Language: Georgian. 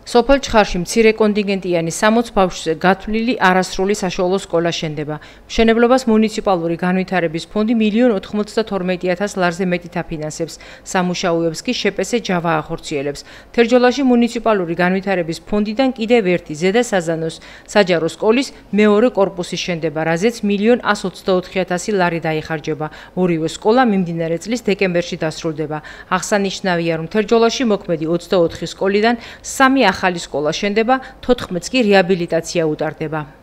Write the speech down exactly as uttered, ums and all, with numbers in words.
სოფელ ჩხარში მცირე კონტინგენტიანი სამოც ბავშვზე გათვლილი არასრული საშუალო სკოლა შენდება. მშენებლობას მუნიციპალური განვითარების ფონდი მილიონ ოთხმოცდათორმეტი ათას ლარზე მეტი აფინანსებს, სამუშაოებს კი შეპესე ჯავა ახორციელებს. თერჯოლაში მუნიციპალური განვითარების ფონდიდან კიდევ ერთი ზედა საზანოს საჯარო სკოლის მეორე კორპუსი შენდება, რაზეც მილიონ ას ოცდაოთხი ათასი ლარი დაიხარჯება. ორივე სკოლა მიმდინარე წლის დეკემბერში დასრულდება. აღსანიშნავია, რომ თერჯოლაში მოქმედი ოცდაოთხი სკოლიდან სამი ახალი სკოლა შენდება, თოთხმეტს კი რეაბილიტაცია უტარდება.